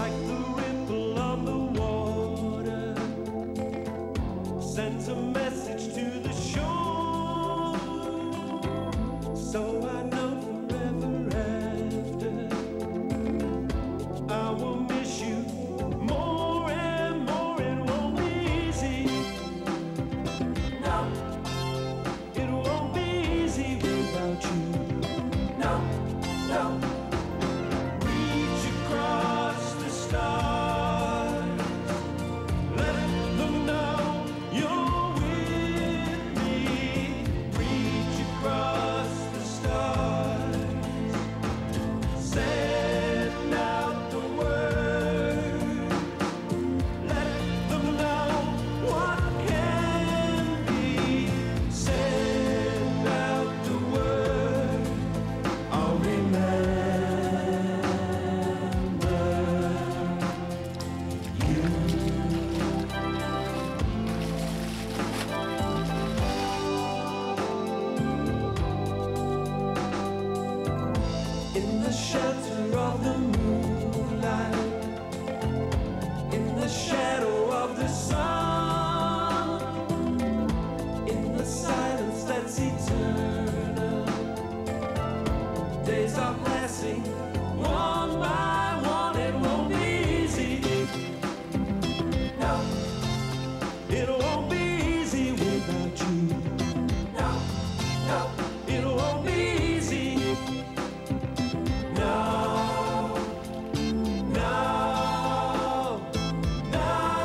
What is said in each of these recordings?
like the ripple on the water, sends a message to the shore. So I know forever after, I will miss you more and more. It won't be easy. No, it won't be easy without you. No, no. Reach across the stars, let them know you're with me. Reach across the stars, send out the word, let them know what can be. Send out the word, I'll remember you. In the shelter of the moonlight, in the shadow of the sun, in the silence that's eternal, days are passing one by one. It won't be easy. No, it won't be easy without you. No, no, it won't be easy. No, no, no.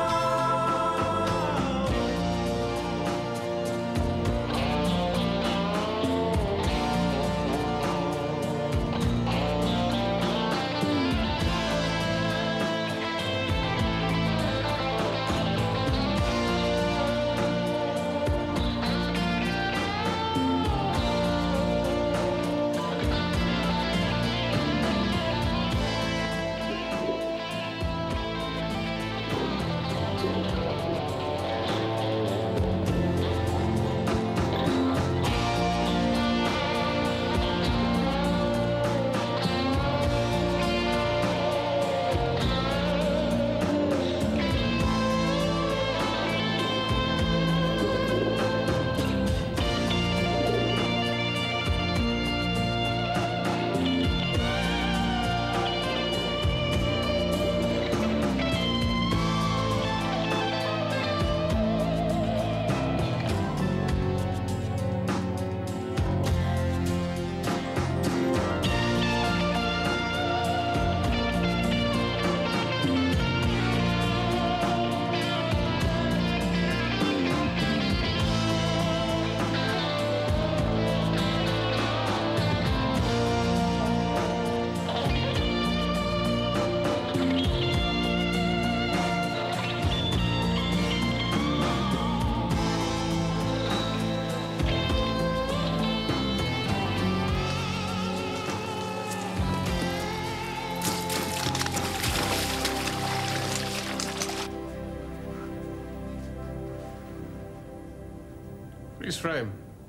Freeze frame.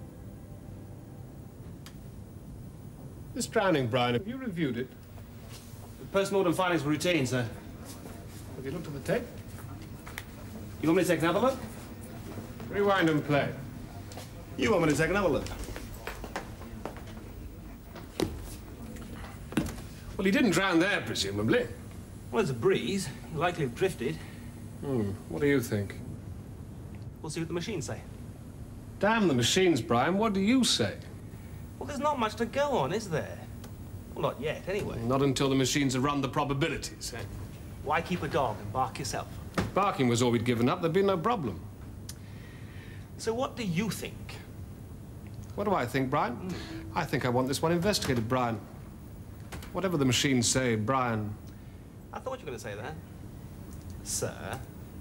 This drowning, Brian, have you reviewed it? The post-mortem findings were routine, sir. Have you looked at the tape? You want me to take another look? Rewind and play. You want me to take another look? Well, he didn't drown there, presumably. Well, there's a breeze. He'll likely have drifted. What do you think? We'll see what the machines say. Damn the machines, Brian. What do you say? Well, there's not much to go on, is there? Well, not yet, anyway. Not until the machines have run the probabilities, eh? Why keep a dog and bark yourself? Barking was all we'd given up. There'd been no problem. So what do you think? What do I think, Brian? I think I want this one investigated, Brian. Whatever the machines say, Brian. I thought you were going to say that. Sir?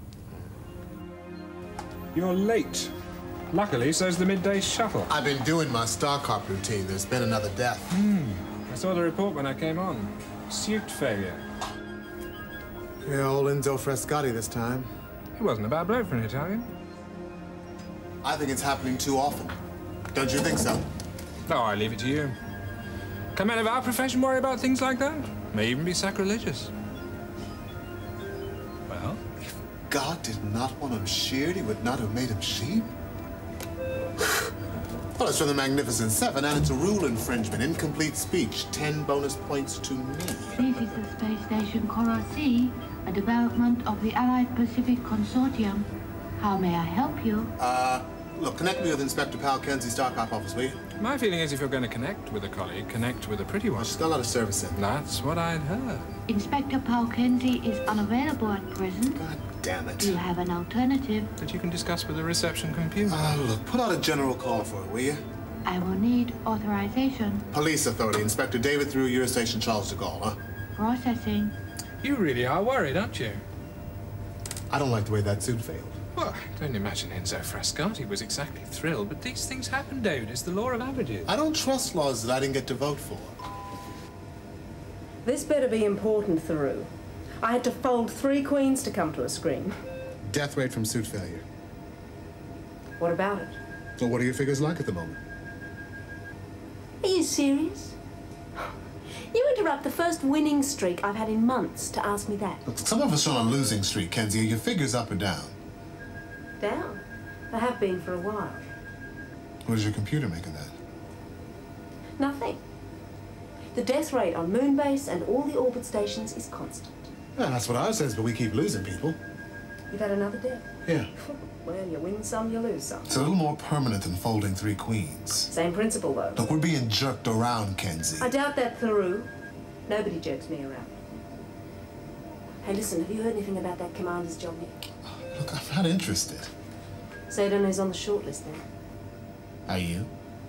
You're late. Luckily, so's the midday shuttle. I've been doing my Star Cop routine. There's been another death. I saw the report when I came on. Suit failure. Yeah, old Enzo Frescotti this time. He wasn't a bad bloke for an Italian. I think it's happening too often. Don't you think so? Oh, I leave it to you. Can men of our profession worry about things like that? May even be sacrilegious. Well? If God did not want him sheared, he would not have made him sheep. Well, it's from the Magnificent Seven, and it's a rule infringement. Incomplete speech, 10 bonus points to me. This is the space station Coral C, a development of the Allied Pacific Consortium. How may I help you? Look, connect me with Inspector Pal Kenzy's Starcop office, will you? My feeling is if you're going to connect with a colleague, connect with a pretty one. She's got a lot of service in. That's what I'd heard. Inspector Paul Kenzy is unavailable at present. God damn it. You have an alternative. That you can discuss with the reception computer. Look, put out a general call for it, will you? I will need authorization. Police Authority, Inspector David Theroux, Eurostation Charles de Gaulle, huh? Processing. You really are worried, aren't you? I don't like the way that suit failed. Well, don't imagine Enzo Frascati was exactly thrilled, but these things happen, David. It's the law of averages. I don't trust laws that I didn't get to vote for. This better be important, Theroux. I had to fold 3 queens to come to a screen. Death rate from suit failure. What about it? Well, what are your figures like at the moment? Are you serious? You interrupt the first winning streak I've had in months to ask me that. Look, some of us are on a losing streak, Kenzy. Are your figures up or down? Down. They have been for a while. What does your computer make of that? Nothing. The death rate on Moonbase and all the orbit stations is constant. Yeah, that's what ours says, but we keep losing people. You've had another death? Yeah. Well, you win some, you lose some. It's a little more permanent than folding 3 queens. Same principle, though. Look, we're being jerked around, Kenzy. I doubt that, Theroux. Nobody jerks me around. Hey, listen, have you heard anything about that commander's job yet? Look, I'm not interested. So I don't know who's on the shortlist then. Are you?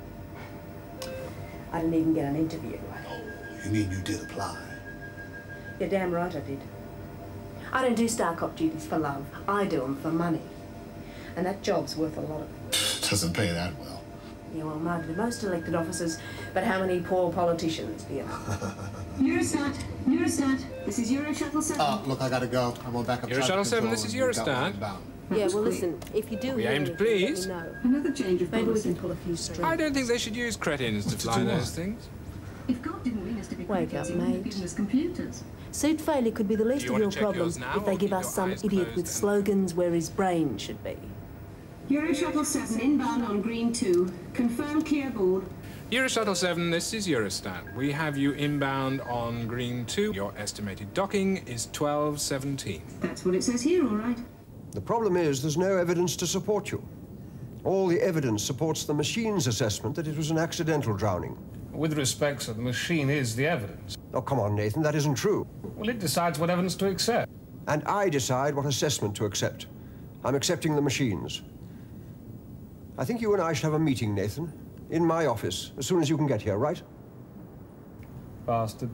I didn't even get an interview. You mean you did apply? You're damn right I did. I don't do Starcop duties for love. I do them for money. And that job's worth a lot of it. Doesn't pay that well. Yeah, well, might be the most elected officers, but how many poor politicians do you know? Eurostat, this is Euroshuttle 7. Look, I gotta go. I'm on backup. Eurostat 7, this is Eurostat. Yeah, well, listen, if you do We hear aimed, anything, please. let me know. Another change of Maybe we policy. can pull a few strings. I don't think they should use cretins to fly do those what? things. If God didn't mean us to be Wake crickets, up, he wouldn't have mate. given us computers. Suit failure could be the least Do you of want your to check problems yours now, if they or give keep us your some eyes idiot closed with and- slogans where his brain should be. Euroshuttle 7 inbound on green 2. Confirm clear board. Euroshuttle 7, this is Eurostat. We have you inbound on green 2. Your estimated docking is 12:17. That's what it says here, all right. The problem is there's no evidence to support you. All the evidence supports the machine's assessment that it was an accidental drowning. With respect, sir, the machine is the evidence. Oh, come on, Nathan, that isn't true. Well, it decides what evidence to accept. And I decide what assessment to accept. I'm accepting the machines. I think you and I should have a meeting, Nathan, in my office, as soon as you can get here, right? Bastard.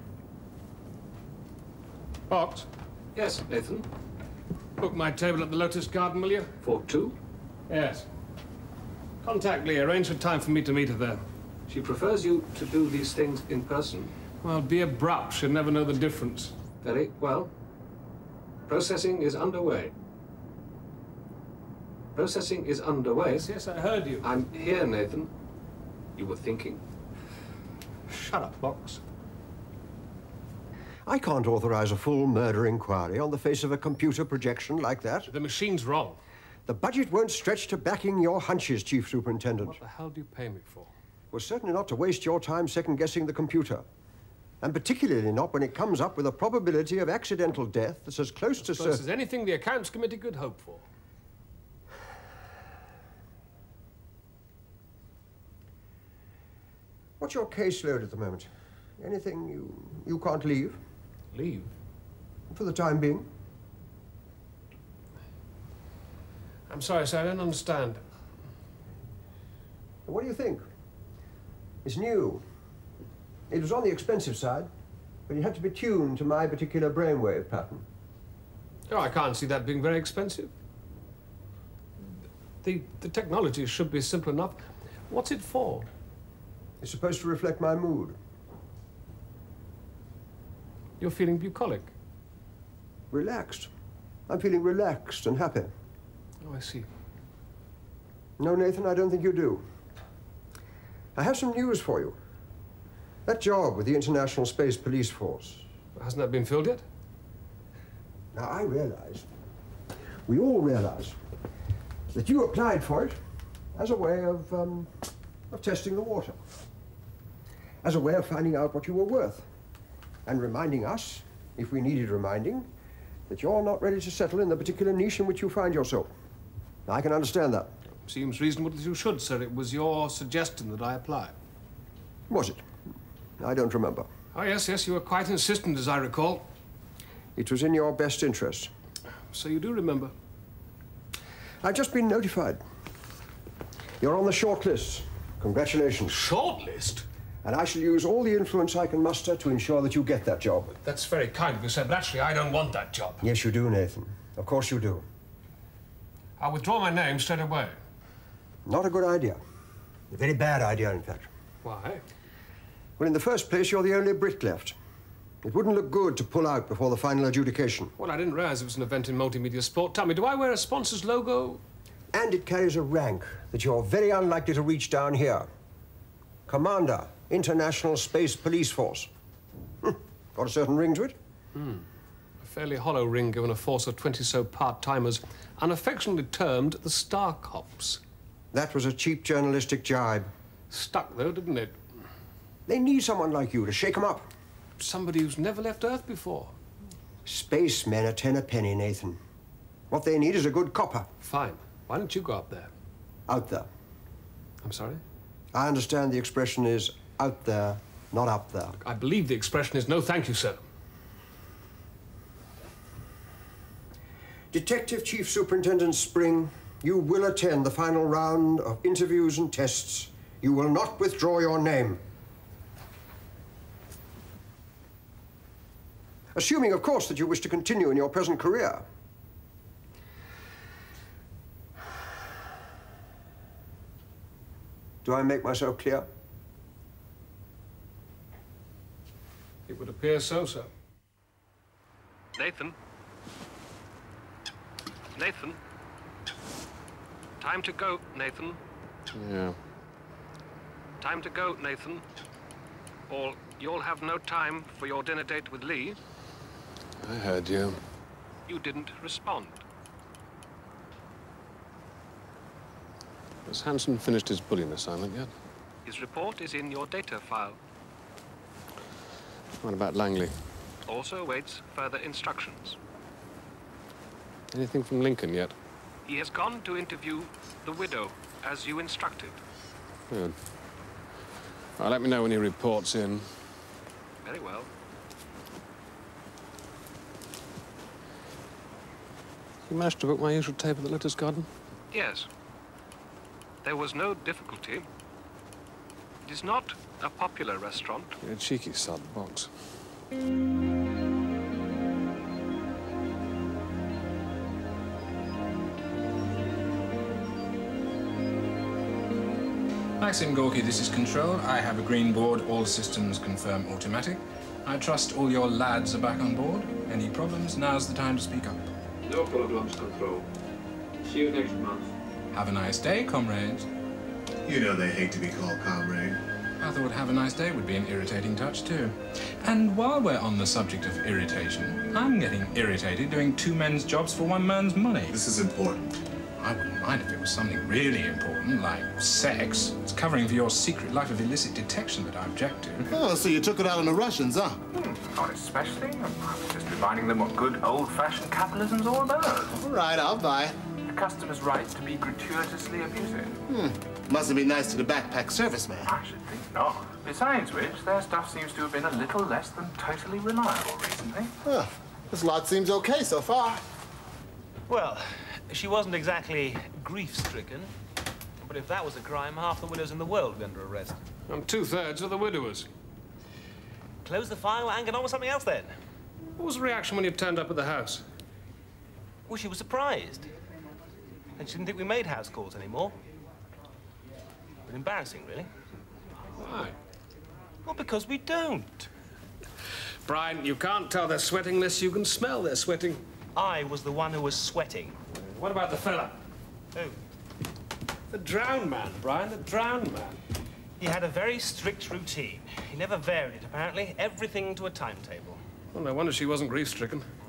Box, Yes, Nathan. book my table at the Lotus Garden, will you? For 2? Yes. Contact Lee. Arrange for time for me to meet her there. She prefers you to do these things in person. Well, be abrupt. She'll never know the difference. Very well. Processing is underway. Processing is underway. Yes, I heard you. I'm here, Nathan. You were thinking. Shut up, Box. I can't authorize a full murder inquiry on the face of a computer projection like that. The machine's wrong. The budget won't stretch to backing your hunches, Chief Superintendent. What the hell do you pay me for? Well, certainly not to waste your time second-guessing the computer. And particularly not when it comes up with a probability of accidental death that's as close to Close as anything the Accounts Committee could hope for. What's your caseload at the moment? Anything you can't leave? Leave? For the time being? I'm sorry, sir, I don't understand. What do you think? It's new. It was on the expensive side, but it had to be tuned to my particular brainwave pattern. Oh, I can't see that being very expensive. The technology should be simple enough. What's it for? It's supposed to reflect my mood. You're feeling bucolic. Relaxed. I'm feeling relaxed and happy. Oh, I see. No, Nathan, I don't think you do. I have some news for you. That job with the International Space Police Force. Hasn't that been filled yet? Now, I realize, we all realize, that you applied for it as a way of testing the water, as a way of finding out what you were worth, and reminding us, if we needed reminding, that you're not ready to settle in the particular niche in which you find yourself. Now, I can understand that. Seems reasonable that you should, sir. It was your suggestion that I apply. Was it? I don't remember. Oh, yes, you were quite insistent, as I recall. It was in your best interest. So you do remember? I've just been notified. You're on the shortlist. Congratulations. Shortlist? And I shall use all the influence I can muster to ensure that you get that job. That's very kind of you, sir, but actually I don't want that job. Yes, you do, Nathan. Of course you do. I'll withdraw my name straight away. Not a good idea. A very bad idea, in fact. Why? Well, in the first place, you're the only Brit left. It wouldn't look good to pull out before the final adjudication. Well, I didn't realize it was an event in multimedia sport. Tell me, do I wear a sponsor's logo? And it carries a rank that you're very unlikely to reach down here. Commander, International Space Police Force. Got a certain ring to it? A fairly hollow ring given a force of 20-so part-timers, unaffectionately termed the Star Cops. That was a cheap journalistic jibe. Stuck, though, didn't it? They need someone like you to shake them up. Somebody who's never left Earth before. Spacemen are 10 a penny, Nathan. What they need is a good copper. Fine. Why don't you go up there? Out there. I'm sorry? I understand the expression is out there, not up there. I believe the expression is no thank you, sir. Detective Chief Superintendent Spring, you will attend the final round of interviews and tests. You will not withdraw your name. Assuming, of course, that you wish to continue in your present career. Do I make myself clear? It would appear so, sir. Nathan? Nathan? Time to go, Nathan. Yeah. Time to go, Nathan. Or you'll have no time for your dinner date with Lee. I heard you. You didn't respond. Has Hansen finished his bullion assignment yet? His report is in your data file. What about Langley? Also awaits further instructions. Anything from Lincoln yet? He has gone to interview the widow, as you instructed. Good. Well, let me know when he reports in. Very well. You managed to book my usual table at the Lettuce Garden? Yes. There was no difficulty. It is not a popular restaurant. You're a cheeky sod, Box. Maxim Gorky, this is Control. I have a green board. All systems confirm automatic. I trust all your lads are back on board. Any problems? Now's the time to speak up. No problems, Control. See you next month. Have a nice day, comrades. You know they hate to be called comrade. I thought have a nice day would be an irritating touch, too. And while we're on the subject of irritation, I'm getting irritated doing two men's jobs for one man's money. This is important. I wouldn't mind if it was something really important, like sex. It's covering for your secret life of illicit detection that I object to. Oh, so you took it out on the Russians, huh? Not especially. I was just reminding them what good old-fashioned capitalism's all about. All right, I'll buy. The customer's right to be gratuitously abusive. Mustn't be nice to the backpack serviceman. I should think not. Besides which, their stuff seems to have been a little less than totally reliable recently. Huh. This lot seems okay so far. Well, she wasn't exactly grief-stricken. But if that was a crime, half the widows in the world would be under arrest. And 2/3 of the widowers. Close the file and get on with something else, then. What was the reaction when you turned up at the house? Well, she was surprised. And she didn't think we made house calls anymore. But embarrassing, really. Why? Well, because we don't. Brian, you can't tell they're sweating unless you can smell they're sweating. I was the one who was sweating. What about the fella? Who? The drowned man, Brian, the drowned man. He had a very strict routine. He never varied it, apparently. Everything to a timetable. Well, no wonder she wasn't grief-stricken.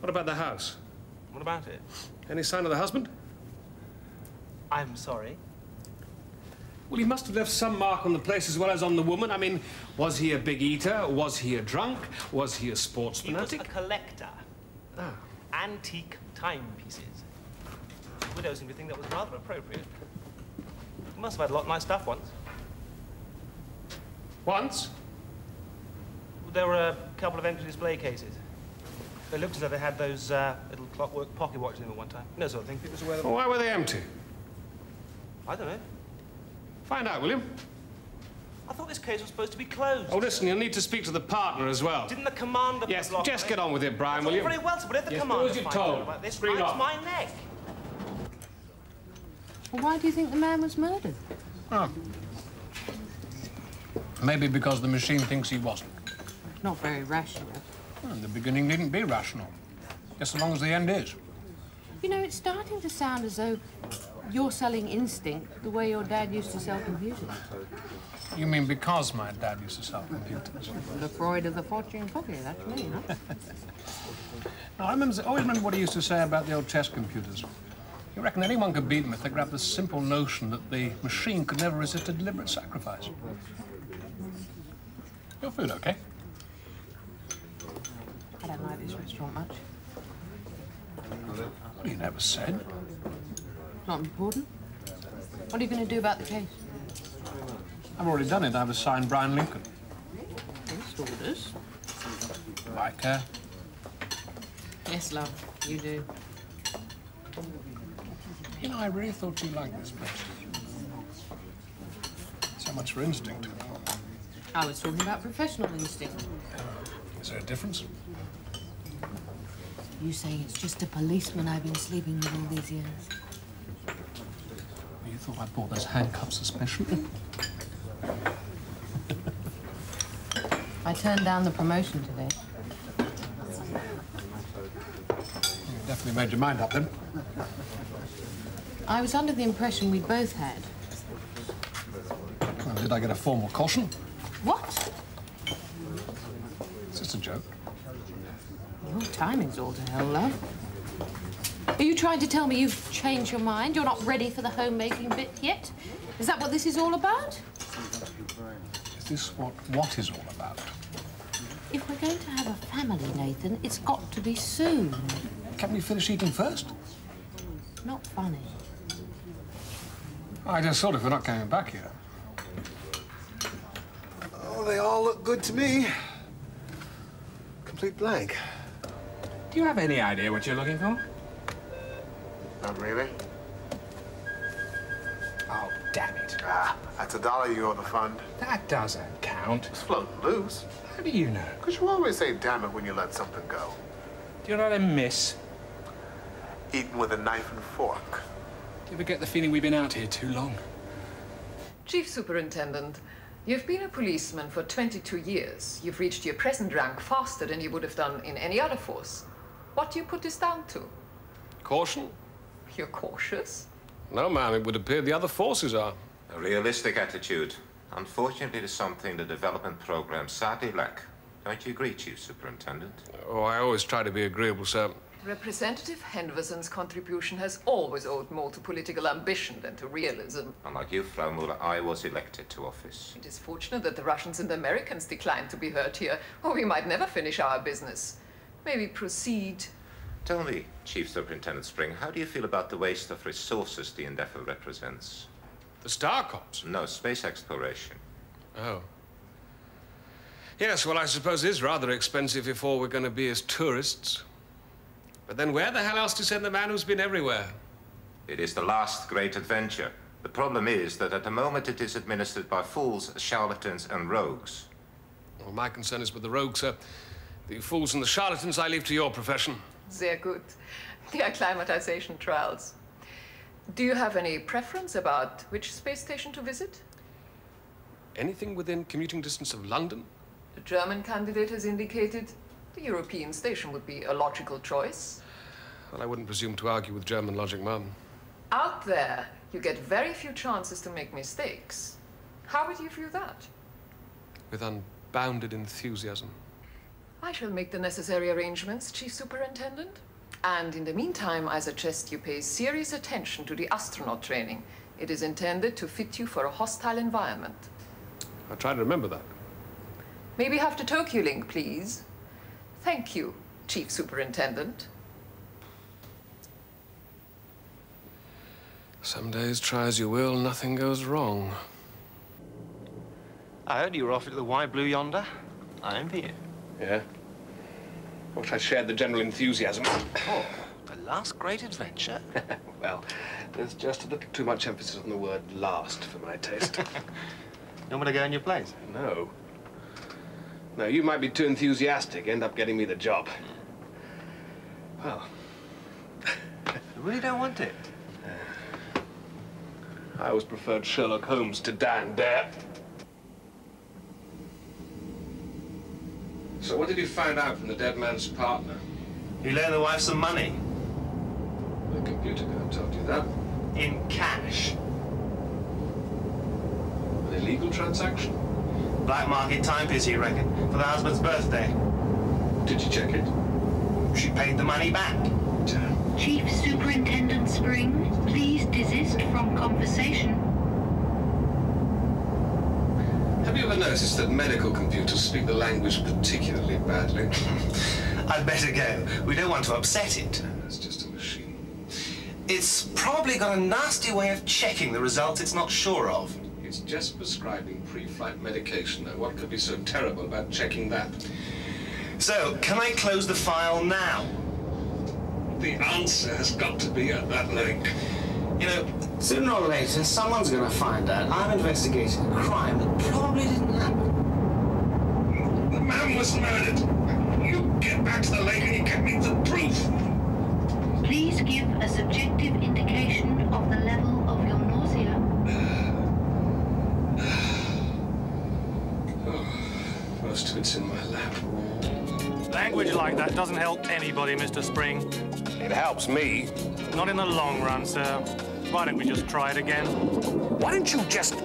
What about the house? What about it? Any sign of the husband? I'm sorry. Well, he must have left some mark on the place as well as on the woman. I mean, was he a big eater? Was he a drunk? Was he a sports fanatic? He was a collector. Ah. Antique timepieces. The widow seemed to think that was rather appropriate. He must have had a lot of nice stuff once. Once? There were a couple of empty display cases. They looked as though they had those little clockwork pocket watches in them at one time. No sort of thing. People used to wear them. Well, why were they empty? I don't know. Find out, will you? I thought this case was supposed to be closed. Oh, listen, you'll need to speak to the partner as well. Didn't the commander... Yes, just get on with it, Brian, will you? Very well, sir, but if the yes, commander do as you're told. about this, Screen breaks off. my neck. Well, why do you think the man was murdered? Oh. Maybe because the machine thinks he wasn't. Not very rational. Well, the beginning needn't be rational. Just as long as the end is. You know, it's starting to sound as though you're selling instinct the way your dad used to sell computers. You mean because my dad used to sell computers? The Freud of the fortune cookie, that's me, huh? No, I always remember what he used to say about the old chess computers. He reckoned anyone could beat them if they grabbed the simple notion that the machine could never resist a deliberate sacrifice. Your food okay? I don't like this restaurant much. Well, you never said. Not important. What are you going to do about the case? I've already done it. I've assigned Brian Lincoln. First orders. Like her. Yes, love, you do. You know, I really thought you liked this place. So much for instinct. I was talking about professional instinct. Is there a difference? You saying it's just a policeman I've been sleeping with all these years? You thought I bought those handcuffs especially? I turned down the promotion today. You definitely made your mind up then. I was under the impression we both had. Well, did I get a formal caution? What? It's just a joke. Your timing's all to hell, love. Are you trying to tell me you've changed your mind? You're not ready for the homemaking bit yet? Is that what this is all about? Is this what is all about? If we're going to have a family, Nathan, it's got to be soon. Can we finish eating first? Not funny. I just thought if we're not coming back here. Oh, they all look good to me. Complete blank. Do you have any idea what you're looking for? Not really. Oh, damn it. Ah, that's $1 you owe the fund. That doesn't count. It's floating loose. How do you know? Because you always say damn it when you let something go. Do you know what I miss? Eating with a knife and fork. Do you ever get the feeling we've been out here too long? Chief Superintendent, you've been a policeman for 22 years. You've reached your present rank faster than you would have done in any other force. What do you put this down to? Caution? You're cautious? No, ma'am, it would appear the other forces are. A realistic attitude. Unfortunately, it is something the development programs sadly lack. Don't you agree, Chief Superintendent? Oh, I always try to be agreeable, sir. Representative Henderson's contribution has always owed more to political ambition than to realism. Unlike you, Frau Muller, I was elected to office. It is fortunate that the Russians and the Americans declined to be heard here, or we might never finish our business. May we proceed? Tell me, Chief Superintendent Spring, how do you feel about the waste of resources the endeavor represents? The Star Cops? No, space exploration. Oh. Yes, well, I suppose it is rather expensive if all we're going to be is tourists. But then where the hell else to send the man who's been everywhere? It is the last great adventure. The problem is that at the moment it is administered by fools, charlatans, and rogues. Well, my concern is with the rogues, sir. The fools and the charlatans I leave to your profession. Sehr good. The acclimatization trials. Do you have any preference about which space station to visit? Anything within commuting distance of London? The German candidate has indicated the European station would be a logical choice. Well, I wouldn't presume to argue with German logic, Mum. Out there, you get very few chances to make mistakes. How would you view that? With unbounded enthusiasm. I shall make the necessary arrangements, Chief Superintendent. And in the meantime, I suggest you pay serious attention to the astronaut training. It is intended to fit you for a hostile environment. I'll try to remember that. Maybe have the Tokyo link, please. Thank you, Chief Superintendent. Some days, try as you will, nothing goes wrong. I heard you were off at the White Blue yonder. I envy you. Yeah? I wish I shared the general enthusiasm. Oh, the last great adventure? Well, there's just a little too much emphasis on the word last for my taste. You want me to go in your place? No. No, you might be too enthusiastic, end up getting me the job. Well. I really don't want it. I always preferred Sherlock Holmes to Dan Dare. So what did you find out from the dead man's partner? You loaned the wife some money. The computer guy told you that. In cash. An illegal transaction? Black market timepiece, you reckon, for the husband's birthday. Did you check it? She paid the money back. Chief Superintendent Spring, please desist from conversation. Have you ever noticed that medical computers speak the language particularly badly? I'd better go. We don't want to upset it. It's just a machine. It's probably got a nasty way of checking the results it's not sure of. It's just prescribing pre-flight medication. Now, what could be so terrible about checking that? So, can I close the file now? The answer has got to be at that link. You know, sooner or later, someone's going to find out I'm investigating a crime that probably didn't happen. The man was murdered. You get back to the lake and you get me the proof. Please give a subjective indication of the level of your nausea. Most of it's in my lap. Language like that doesn't help anybody, Mr. Spring. It helps me. Not in the long run, sir. Why don't we just try it again? Why don't you just...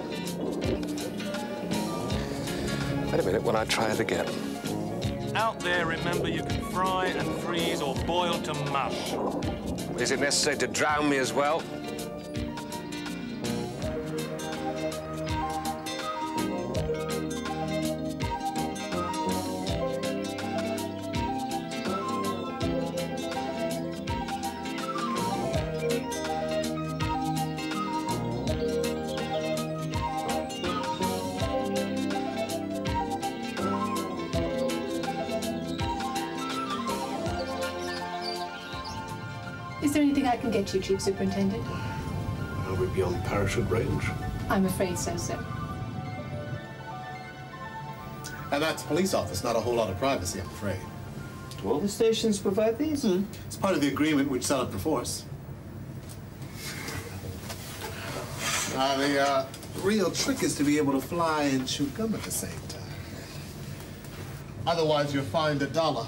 Wait a minute, when I try it again. Out there, remember, you can fry and freeze or boil to mush. Is it necessary to drown me as well? Is there anything I can get you, Chief Superintendent? Are we beyond parachute range? I'm afraid so, sir. And that's a police office, not a whole lot of privacy, I'm afraid. Do all the stations provide these? It's part of the agreement which set up the force. The real trick is to be able to fly and chew gum at the same time. Otherwise, you're fined $1.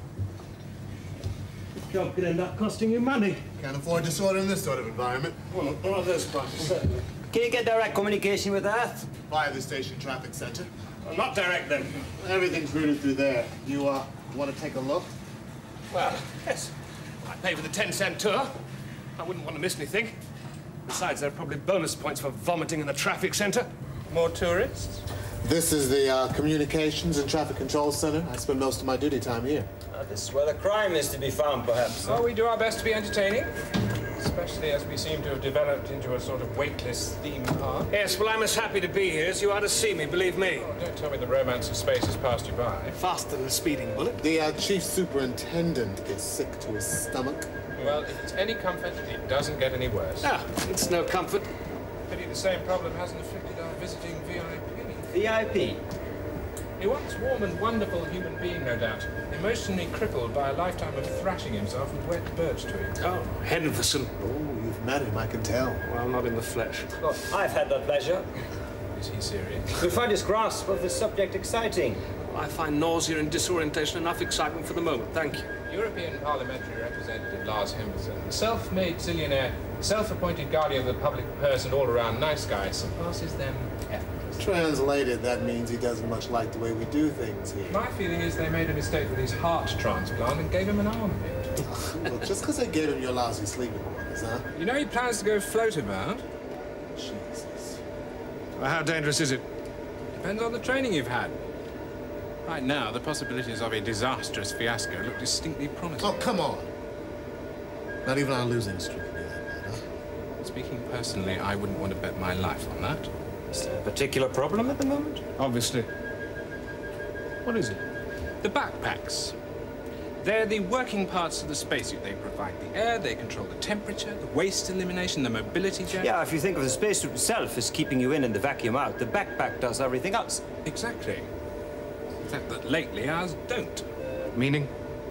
The job could end up costing you money. Can't afford disorder in this sort of environment. Well, none of those prices, certainly. Can you get direct communication with Earth? Via the station traffic center. Well, not direct, then. Everything's routed through there. You, want to take a look? Well, yes. I pay for the 10-cent tour. I wouldn't want to miss anything. Besides, there are probably bonus points for vomiting in the traffic center. More tourists? This is the Communications and Traffic Control Center. I spend most of my duty time here. This is where the crime is to be found, perhaps. Well, we do our best to be entertaining, especially as we seem to have developed into a sort of weightless theme park. Yes, well, I'm as happy to be here as you are to see me, believe me. Oh, don't tell me the romance of space has passed you by. Faster than a speeding bullet. The Chief Superintendent gets sick to his stomach. Well, if it's any comfort, it doesn't get any worse. Ah, it's no comfort. Pity the same problem hasn't afflicted our visiting VIP. VIP? A once warm and wonderful human being, no doubt, emotionally crippled by a lifetime of thrashing himself with wet birch twigs. Oh, Nevinson. Oh, you've met him, I can tell. Well, not in the flesh. Well, I've had that pleasure. Is he serious? We find his grasp of the subject exciting. I find nausea and disorientation enough excitement for the moment, thank you. European Parliamentary Representative Lars Henderson, self-made zillionaire, self-appointed guardian of the public purse and all-around nice guy, surpasses them effortlessly. Translated, that means he doesn't much like the way we do things here. My feeling is they made a mistake with his heart transplant and gave him an armbit. Well, just because they gave him your lousy sleeping quarters, huh? You know he plans to go float about? Jesus. Well, how dangerous is it? Depends on the training you've had. Right now, the possibilities of a disastrous fiasco look distinctly promising. Oh, come on. Not even on a losing streak can be that bad, huh? Speaking personally, I wouldn't want to bet my life on that. Is there a particular problem at the moment? Obviously. What is it? The backpacks. They're the working parts of the spacesuit. They provide the air, they control the temperature, the waste elimination, the mobility jet. Yeah, if you think of the spacesuit itself as keeping you in and the vacuum out, the backpack does everything else. Exactly. Except that lately ours don't. Meaning?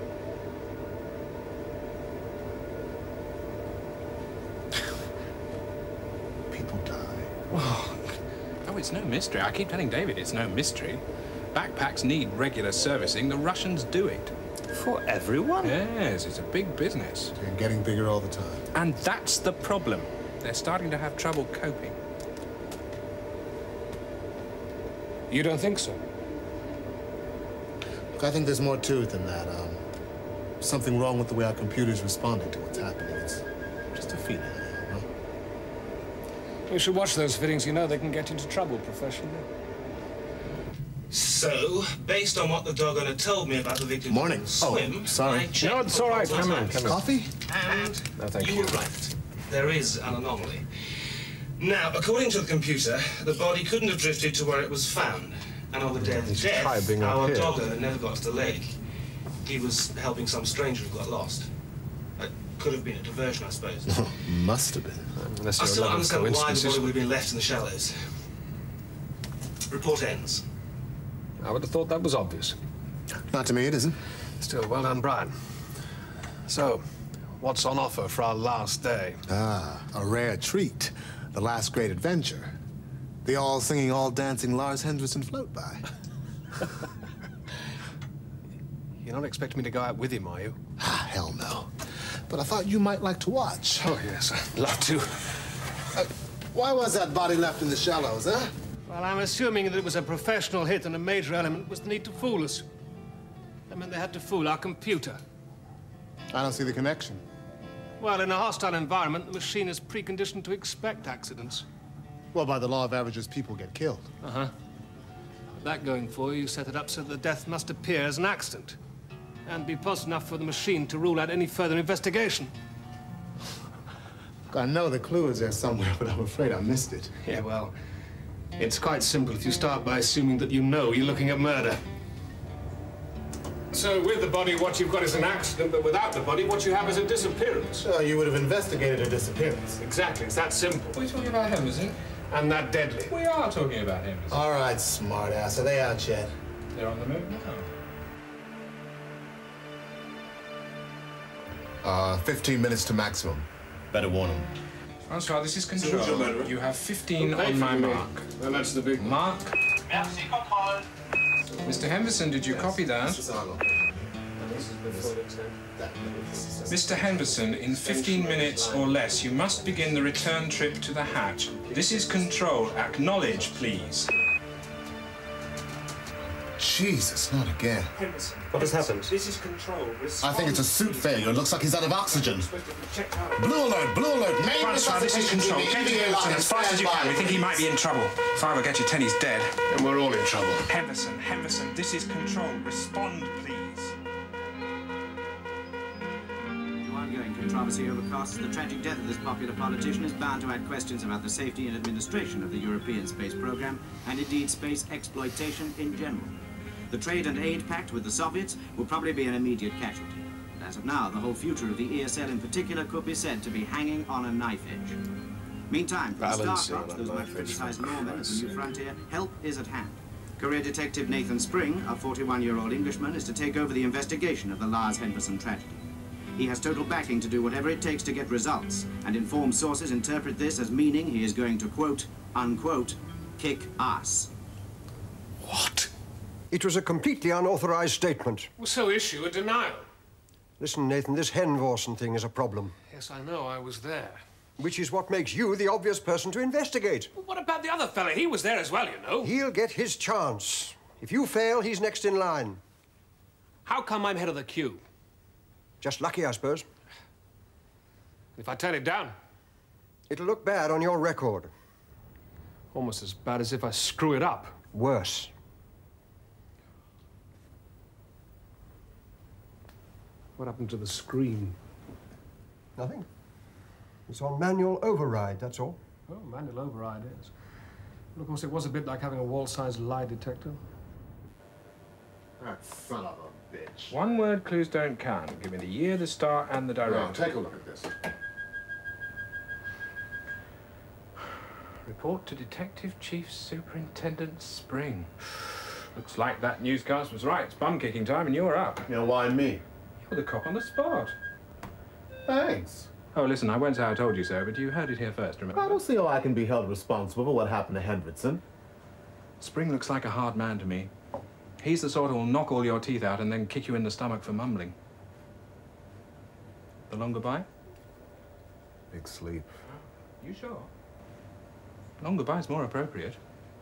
People die. Oh, it's no mystery. I keep telling David it's no mystery. Backpacks need regular servicing. The Russians do it. For everyone? Yes, it's a big business. And getting bigger all the time. And that's the problem. They're starting to have trouble coping. You don't think so? Look, I think there's more to it than that. Something wrong with the way our computer's responding to what's happening. It's just a feeling, huh? You should watch those fittings. You know they can get into trouble professionally. So, based on what the doggone told me about the victim Morning. swim, sorry. I checked No, it's all right. Come in. Coffee? And No, thank you were right. There is an anomaly. Now, according to the computer, the body couldn't have drifted to where it was found. And on the day of the death, our dogger never got to the lake. He was helping some stranger who got lost. It could have been a diversion, I suppose. Must have been. I still don't understand why the body would have been left in the shallows. Report ends. I would have thought that was obvious. Not to me, it isn't. Still, well done, Brian. So, what's on offer for our last day? Ah, a rare treat. The last great adventure. The all-singing, all-dancing Lars Henderson float by. You're not expecting me to go out with him, are you? Ah, hell no. But I thought you might like to watch. Oh, yes, I'd love to. Why was that body left in the shallows, huh? Well, I'm assuming that it was a professional hit and a major element was the need to fool us. I mean, they had to fool our computer. I don't see the connection. Well, in a hostile environment, the machine is preconditioned to expect accidents. Well, by the law of averages, people get killed. Uh-huh. That going for you set it up so that the death must appear as an accident and be positive enough for the machine to rule out any further investigation. I know the clue is there somewhere, but I'm afraid I missed it. Yeah, well, it's quite simple if you start by assuming that you know you're looking at murder. So with the body, what you've got is an accident, but without the body, what you have is a disappearance. So you would have investigated a disappearance. Exactly, it's that simple. We're talking about Henderson. And that deadly. We are talking about Henderson. All right, smartass. Are they out yet? They're on the move now. 15 minutes to maximum. Better warn them. Francois, this is control. You have 15 on my mark. Well, that's the big mark. Merci, control. Mr. Henderson, did you copy that? Mr. Henderson, in 15 minutes or less, you must begin the return trip to the hatch. This is control. Acknowledge, please. Jesus, not again. What has happened? This is control. I think it's a suit failure. It looks like he's out of oxygen. Blue alert, blue alert. Main Francois, this is control. Get to Henderson as fast as you can. We think he might be in trouble. If I ever get you 10, he's dead. And we're all in trouble. Henderson, this is control. Respond, please. Ongoing controversy over costs, the tragic death of this popular politician is bound to add questions about the safety and administration of the European space program, and indeed space exploitation in general. The trade and aid pact with the Soviets will probably be an immediate casualty. But as of now, the whole future of the ESL in particular could be said to be hanging on a knife edge. Meantime, for the star-crops, those much criticized lawmen of the New Frontier, help is at hand. Career detective Nathan Spring, a 41-year-old Englishman, is to take over the investigation of the Lars Henderson tragedy. He has total backing to do whatever it takes to get results, and informed sources interpret this as meaning he is going to, quote, unquote, kick ass. What? It was a completely unauthorized statement. Well, so issue a denial. Listen, Nathan, this Henderson thing is a problem. Yes, I know. I was there. Which is what makes you the obvious person to investigate. Well, what about the other fella? He was there as well, you know. He'll get his chance. If you fail, he's next in line. How come I'm head of the queue? Just lucky, I suppose. If I turn it down? It'll look bad on your record. Almost as bad as if I screw it up. Worse. What happened to the screen? Nothing. It's on manual override, that's all. Oh, manual override is. Well, of course, it was a bit like having a wall-sized lie detector. That son of a bitch. One-word clues don't count. Give me the year, the star, and the director. Now, take a look at this. Report to Detective Chief Superintendent Spring. Looks like that newscast was right. It's bum-kicking time, and you're up. You know, why me? You're the cop on the spot. Thanks. Oh, listen, I won't say I told you so, but you heard it here first, remember? I don't see how I can be held responsible for what happened to Nevinson. Spring looks like a hard man to me. He's the sort who'll knock all your teeth out and then kick you in the stomach for mumbling. The longer bye? Big sleep. You sure? Longer bye's more appropriate.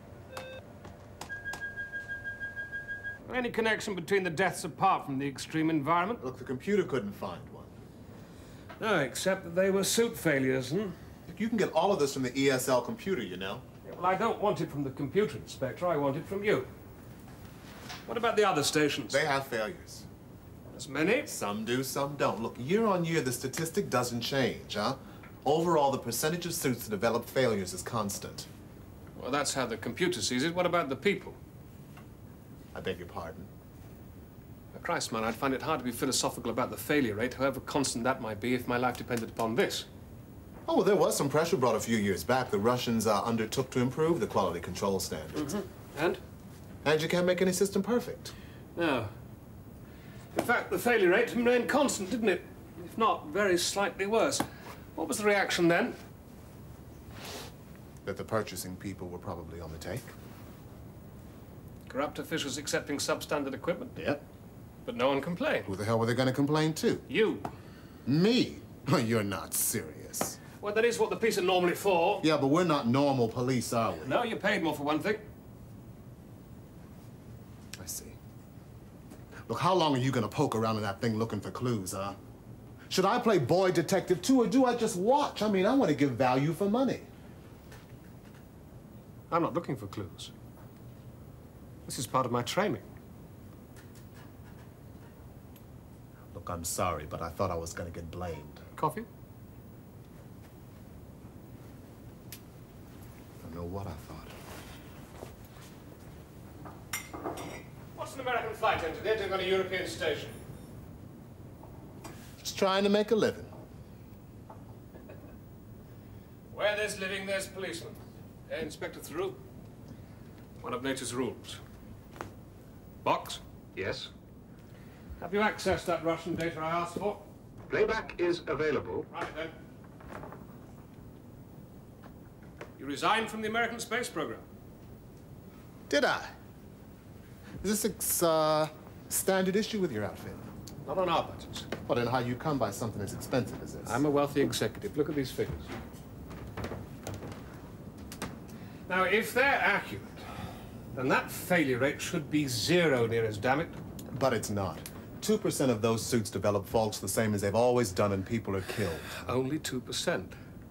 Any connection between the deaths apart from the extreme environment? Look, the computer couldn't find one. No, except that they were suit failures, You can get all of this from the ESL computer, you know. Yeah, well, I don't want it from the computer, Inspector. I want it from you. What about the other stations? They have failures. As many? Some do, some don't. Look, year on year, the statistic doesn't change, huh? Overall, the percentage of suits that develop failures is constant. Well, that's how the computer sees it. What about the people? I beg your pardon? Christ, man, I'd find it hard to be philosophical about the failure rate, however constant that might be, if my life depended upon this. Oh, well, there was some pressure brought a few years back. The Russians undertook to improve the quality control standards. And? And you can't make any system perfect. No. In fact, the failure rate remained constant, didn't it? If not, very slightly worse. What was the reaction then? That the purchasing people were probably on the take. Corrupt officials accepting substandard equipment? Yep. But no one complained. Who the hell were they going to complain to? You. Me? You're not serious. Well, that is what the police are normally for. Yeah, but we're not normal police, are we? No, you're paid more for one thing. I see. Look, how long are you going to poke around in that thing looking for clues, huh? Should I play boy detective too, or do I just watch? I mean, I want to give value for money. I'm not looking for clues. This is part of my training. Look, I'm sorry, but I thought I was going to get blamed. Coffee? I don't know what I thought. What's an American flight engineer doing on a European station? Just trying to make a living. Where there's living, there's policemen. Inspector Theroux. One of nature's rules. Box? Yes? Have you accessed that Russian data I asked for? Playback is available. Right then. You resigned from the American space program. Did I? Is this a standard issue with your outfit? Not on our budgets. Well, then how you come by something as expensive as this? I'm a wealthy executive. Look at these figures. Now, if they're accurate, then that failure rate should be zero, nearest damn it. But it's not. 2% of those suits develop faults the same as they've always done, and people are killed. Only 2%.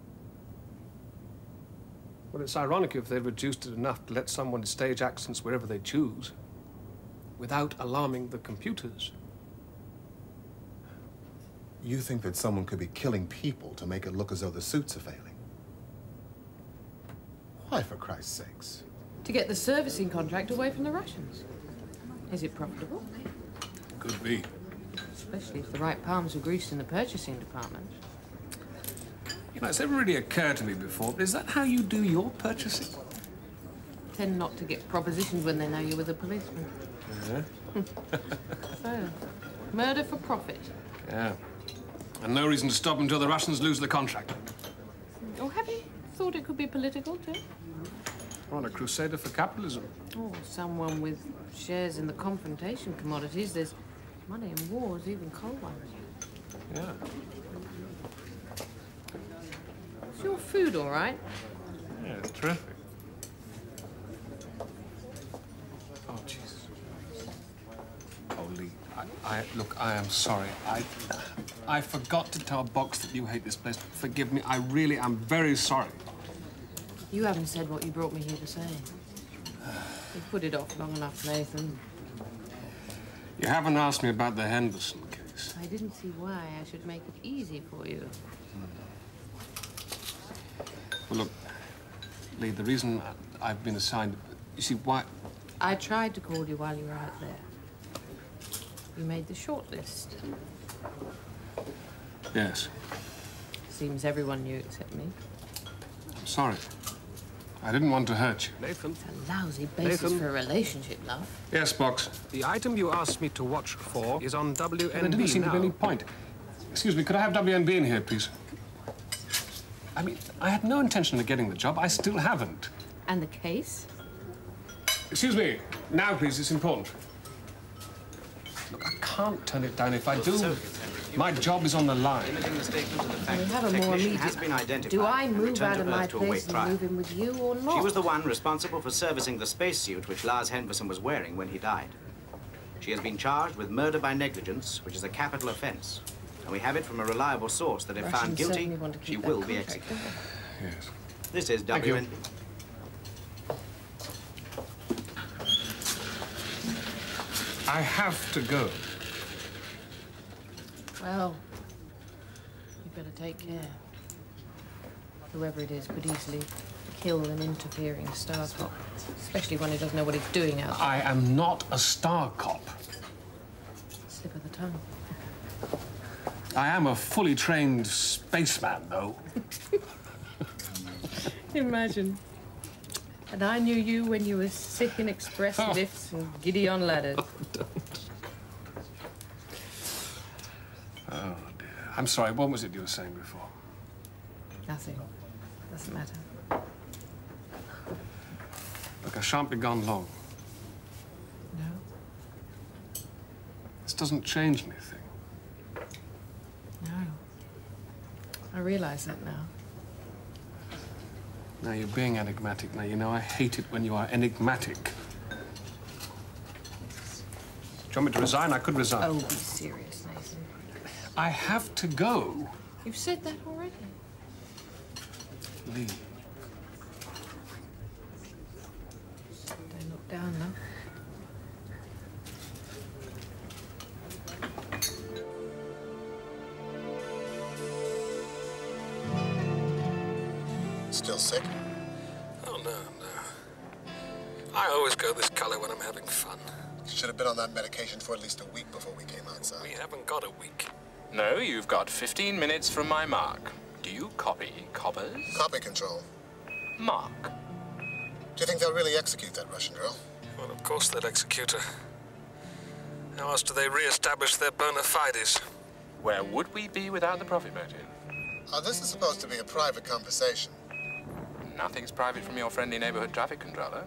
Well, it's ironic if they've reduced it enough to let someone stage accidents wherever they choose, without alarming the computers. You think that someone could be killing people to make it look as though the suits are failing? Why, for Christ's sakes? To get the servicing contract away from the Russians. Is it profitable? Could be. Especially if the right palms were greased in the purchasing department. You know, it's never really occurred to me before, but is that how you do your purchasing? Tend not to get propositions when they know you're with a policeman. Yeah. So, murder for profit. Yeah. And no reason to stop until the Russians lose the contract. Or have you thought it could be political, too? On a crusader for capitalism. Oh, someone with shares in the confrontation commodities. There's money in wars, even cold ones. Yeah. Is your food all right? Yeah, it's terrific. Oh, Jesus. Oh, Lee, look, I am sorry. I forgot to tell Box that you hate this place. Forgive me, I really am very sorry. You haven't said what you brought me here to say. You've put it off long enough, Nathan. You haven't asked me about the Henderson case. I didn't see why I should make it easy for you. Well, look, Lee, the reason I've been assigned... You see, why... I tried to call you while you were out there. You made the shortlist. Yes. Seems everyone knew except me. I'm sorry. I didn't want to hurt you. Nathan? It's a lousy basis Nathan? for a relationship, love. Yes, Box. The item you asked me to watch for is on WNB There didn't seem to be any point. Excuse me, could I have WNB in here, please? I mean, I had no intention of getting the job. I still haven't. And the case? Excuse me. Now, please, it's important. Look, I can't turn it down. If I do, my job is on the line. Imaging the statement of the fact We that have the a more technician immediate... has been identified. Do I and move returned out to of my Earth to await place and trial. move in with you or not? She was the one responsible for servicing the spacesuit which Lars Henderson was wearing when he died. She has been charged with murder by negligence, which is a capital offense. And we have it from a reliable source that if Russians found guilty, certainly want to she keep will that be contract, executed. Yes. This is Thank you. WNB. I have to go. Well, you better take care. Whoever it is could easily kill an interfering star cop, especially when he doesn't know what he's doing out there. I am not a star cop. Slip of the tongue. I am a fully trained spaceman, though. Imagine. And I knew you when you were sick in express lifts and giddy on ladders. Oh, dear. I'm sorry, what was it you were saying before? Nothing. Doesn't matter. Look, I shan't be gone long. No? This doesn't change anything. No. I realize that now. Now, you're being enigmatic. Now, you know I hate it when you are enigmatic. Do you want me to resign? I could resign. Oh, be serious, Nathan. I have to go. You've said that already. Lee. Don't look down, though. Still sick? Oh, no. I always go this color when I'm having fun. Should have been on that medication for at least a week before we came outside. We haven't got a week. No, you've got 15 minutes from my mark. Do you copy, coppers? Copy control. Mark. Do you think they'll really execute that Russian girl? Well, of course they'll execute her. How else do they re-establish their bona fides? Where would we be without the profit motive? This is supposed to be a private conversation. Nothing's private from your friendly neighborhood traffic controller.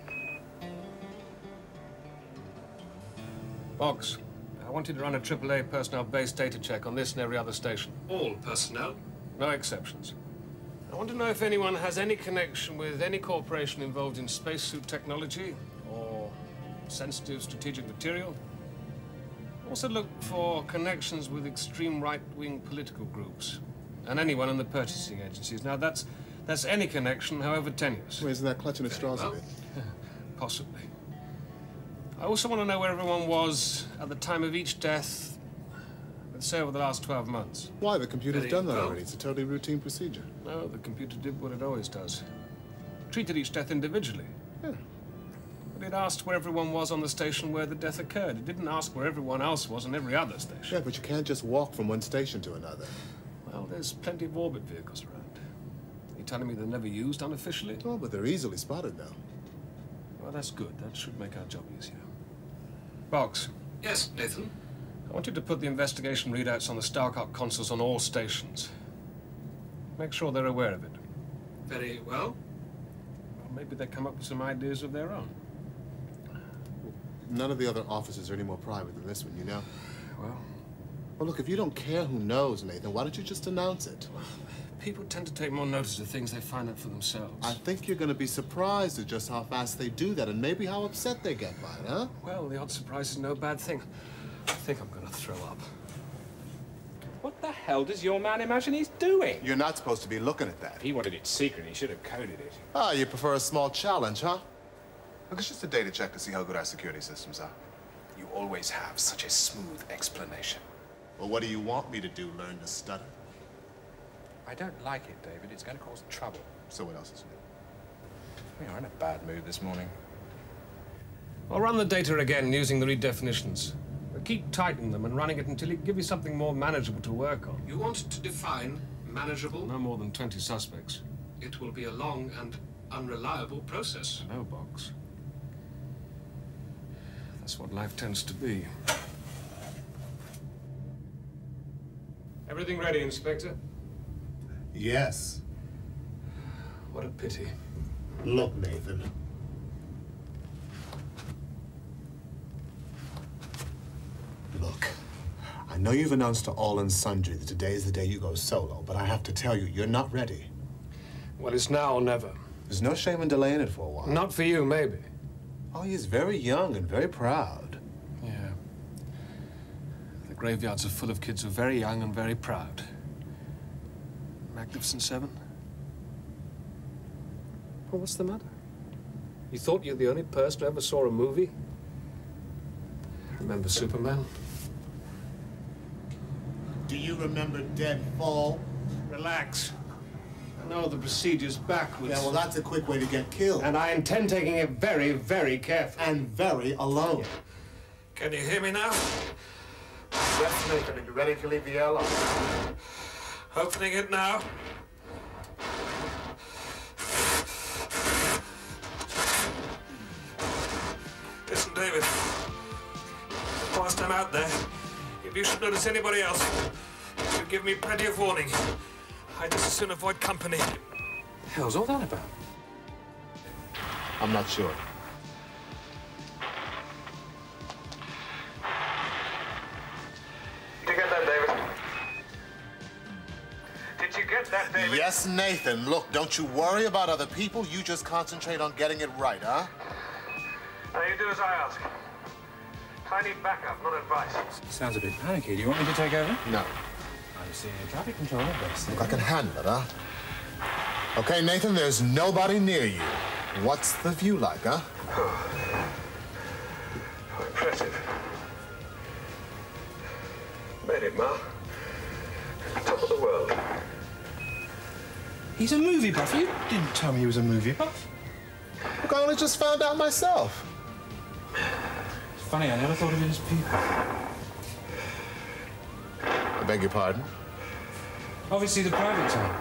Box, I wanted to run a AAA personnel-based data check on this and every other station. All personnel? No exceptions. I want to know if anyone has any connection with any corporation involved in spacesuit technology or sensitive strategic material. Also look for connections with extreme right-wing political groups and anyone in the purchasing agencies. Now, that's any connection, however tenuous. Well, isn't that clutching at straws a bit? Possibly. I also want to know where everyone was at the time of each death, let's say over the last 12 months. Why? The computer's done that already. It's a totally routine procedure. No, the computer did what it always does. Treated each death individually. Yeah. But it asked where everyone was on the station where the death occurred. It didn't ask where everyone else was on every other station. Yeah, but you can't just walk from one station to another. Well, there's plenty of orbit vehicles around. You telling me they're never used unofficially? Oh, but they're easily spotted now. Well, that's good. That should make our job easier. Box. Yes, Nathan? I want you to put the investigation readouts on the Starcop consoles on all stations. Make sure they're aware of it. Very well. Well, maybe they come up with some ideas of their own. None of the other offices are any more private than this one, you know? Well, Well, look, if you don't care who knows, Nathan, why don't you just announce it? People tend to take more notice of things they find out for themselves. I think you're going to be surprised at just how fast they do that, and maybe how upset they get by it, huh? Well, the odd surprise is no bad thing. I think I'm going to throw up. What the hell does your man imagine he's doing? You're not supposed to be looking at that. He wanted it secret. He should have coded it. Ah, you prefer a small challenge, huh? Look, it's just a data check to see how good our security systems are. You always have such a smooth explanation. Well, what do you want me to do, learn to stutter? I don't like it, David. It's going to cause trouble. So what else is new? We are in a bad mood this morning. I'll run the data again using the redefinitions. But keep tightening them and running it until it gives you something more manageable to work on. You want to define manageable? No more than 20 suspects. It will be a long and unreliable process. No, Box. That's what life tends to be. Everything ready, Inspector? Yes. What a pity. Look, Nathan. Look, I know you've announced to all and sundry that today is the day you go solo, but I have to tell you, you're not ready. Well, it's now or never. There's no shame in delaying it for a while. Not for you, maybe. Oh, he's very young and very proud. Yeah. The graveyards are full of kids who are very young and very proud. Magnificent Seven? Well, what's the matter? You thought you were the only person who ever saw a movie? Remember Superman? Do you remember Deadfall? Relax. I know the procedure's backwards. Yeah, well, that's a quick way to get killed. And I intend taking it very, very carefully. And very alone. Can you hear me now? Yes, Nathan. Are you ready to leave the airlock? Opening it now. Listen, David. Whilst I'm out there, if you should notice anybody else, you give me plenty of warning. I just as soon avoid company. What the hell's all that about? I'm not sure. Did you get that, David? Did you get that, David? Yes, Nathan. Look, don't you worry about other people. You just concentrate on getting it right, huh? Now you do as I ask. I need backup, not advice. Sounds a bit panicky. Do you want me to take over? No. I'm seeing a traffic controller base. Look, I can handle it, huh? Okay, Nathan, there's nobody near you. What's the view like, huh? Impressive. Made it, Ma. Top of the world. He's a movie buff. You didn't tell me he was a movie buff. Look, I only just found out myself. It's funny, I never thought of it as people. I beg your pardon? Obviously the private time.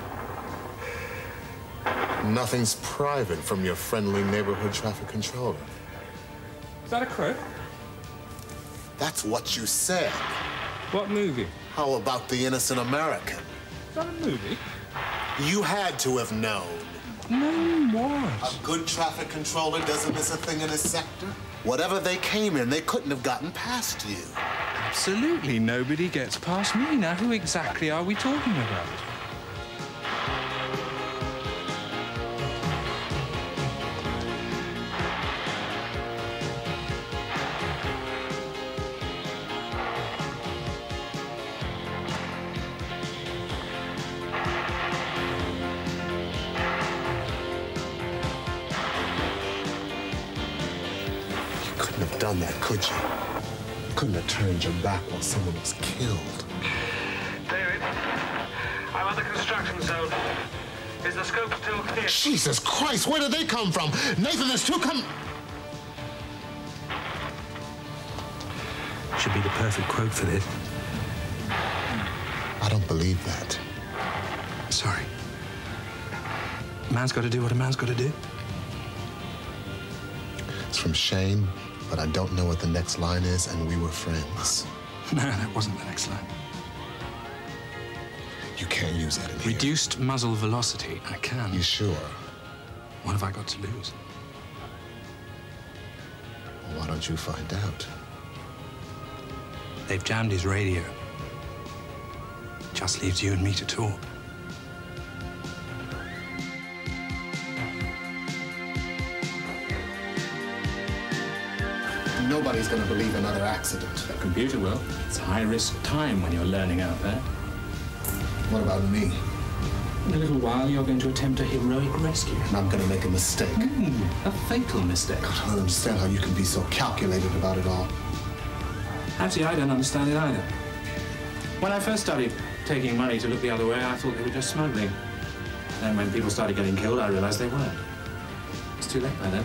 Nothing's private from your friendly neighborhood traffic controller. Is that a crook? That's what you said. What movie? How about The Innocent American? Is that a movie? You had to have known. No, what? A good traffic controller doesn't miss a thing in his sector. Whatever they came in, they couldn't have gotten past you. Absolutely nobody gets past me. Now, who exactly are we talking about? Done that, could you? Couldn't have turned your back while someone was killed. David, I'm at the construction zone. Is the scope still clear? Jesus Christ, where did they come from? Nathan, there's two Should be the perfect quote for this. I don't believe that. Sorry. A man's got to do what a man's got to do. It's from Shane, but I don't know what the next line is, and we were friends. No, that wasn't the next line. You can't use that in here. Reduced muzzle velocity. I can. You sure? What have I got to lose? Well, why don't you find out? They've jammed his radio. just leaves you and me to talk. Nobody's going to believe another accident. The computer will. It's high-risk time when you're learning out there. What about me? In a little while, you're going to attempt a heroic rescue. And I'm going to make a mistake. A fatal mistake. God, I don't understand how you can be so calculated about it all. Actually, I don't understand it either. When I first started taking money to look the other way, I thought they were just smuggling. Then when people started getting killed, I realized they weren't. It's too late by then.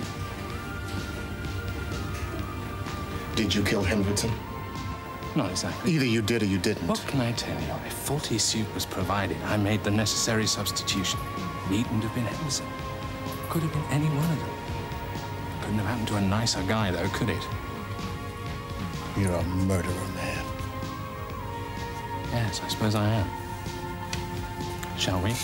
Did you kill Nevinson? Not exactly. Either you did or you didn't. What can I tell you? A faulty suit was provided. I made the necessary substitution. Needn't have been Nevinson. Could have been any one of them. Couldn't have happened to a nicer guy, though, could it? You're a murderer, man. Yes, I suppose I am. Shall we?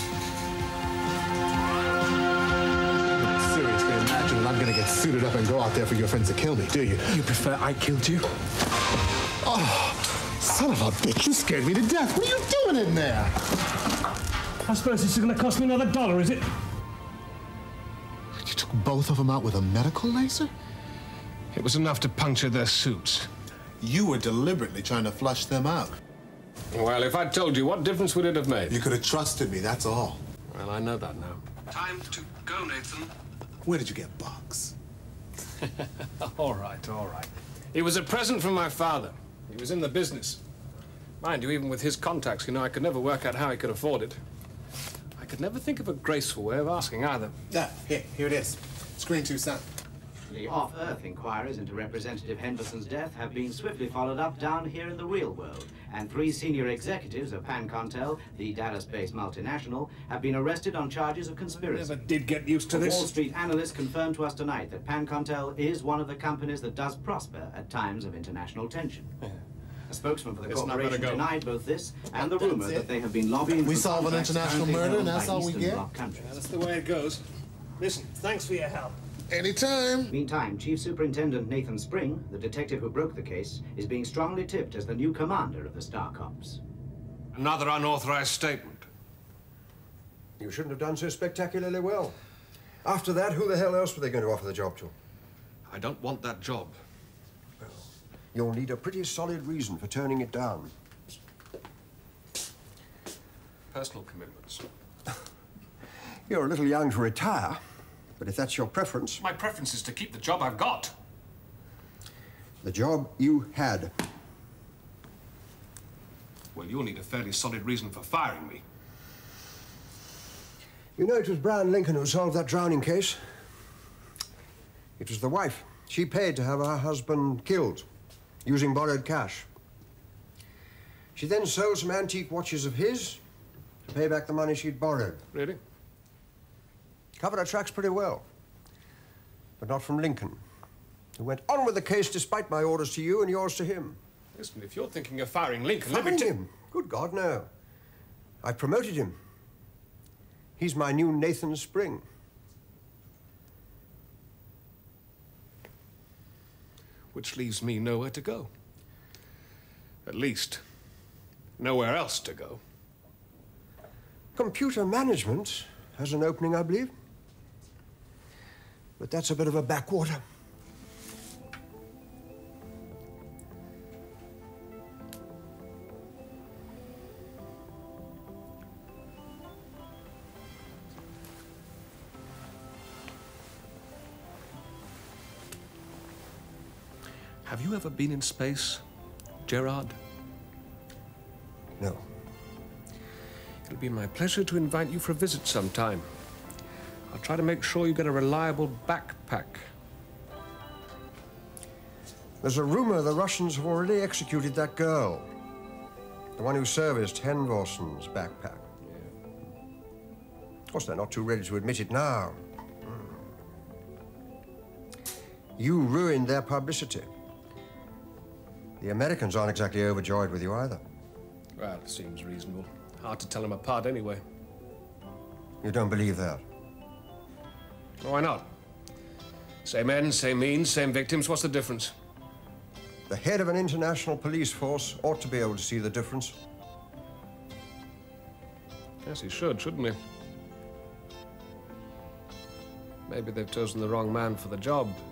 Seriously, imagine that I'm gonna get suited up and go out there for your friends to kill me, do you? You prefer I killed you? Oh, son of a bitch, you scared me to death. What are you doing in there? I suppose this is gonna cost me another $1, is it? You took both of them out with a medical laser? It was enough to puncture their suits. You were deliberately trying to flush them out. Well, if I'd told you, what difference would it have made? You could have trusted me, that's all. Well, I know that now. Time to go, Nathan. Where did you get Box? All right, all right. It was a present from my father. He was in the business. Mind you, even with his contacts, you know, I could never work out how he could afford it. I could never think of a graceful way of asking either. Yeah, here it is. Screen 2, son. The off-Earth inquiries into Representative Henderson's death have been swiftly followed up down here in the real world, and 3 senior executives of Pancontel, the Dallas-based multinational, have been arrested on charges of conspiracy. Never did get used to this. Wall Street analysts confirmed to us tonight that Pancontel is one of the companies that does prosper at times of international tension. Yeah. A spokesman for the corporation denied both this and the rumor that they have been lobbying We for solve an international murder and that's all we get? Yeah, that's the way it goes. Listen, thanks for your help. Anytime. Meantime, Chief Superintendent Nathan Spring, the detective who broke the case, is being strongly tipped as the new commander of the Star Cops. Another unauthorized statement. You shouldn't have done so spectacularly well. After that, who the hell else were they going to offer the job to? I don't want that job. Well, you'll need a pretty solid reason for turning it down. Personal commitments. You're a little young to retire. But if that's your preference... My preference is to keep the job I've got. The job you had. Well, you'll need a fairly solid reason for firing me. You know, it was Brown Lincoln who solved that drowning case. It was the wife. She paid to have her husband killed, using borrowed cash. She then sold some antique watches of his to pay back the money she'd borrowed. Really? Covered her tracks pretty well. But not from Lincoln, who went on with the case despite my orders to you and yours to him. Listen, if you're thinking of firing Lincoln, Firing him? Good God, no. I promoted him. He's my new Nathan Spring. Which leaves me nowhere to go. At least, nowhere else to go. Computer management has an opening, I believe. But that's a bit of a backwater. Have you ever been in space, Gerard? No. It'll be my pleasure to invite you for a visit sometime. I'll try to make sure you get a reliable backpack. There's a rumor the Russians have already executed that girl. The one who serviced Henderson's backpack. Yeah. Of course, they're not too ready to admit it now. You ruined their publicity. The Americans aren't exactly overjoyed with you either. Well, it seems reasonable. Hard to tell them apart anyway. You don't believe that? Why not? Same ends, same means, same victims. What's the difference? The head of an international police force ought to be able to see the difference. Yes, he should, shouldn't he? Maybe they've chosen the wrong man for the job.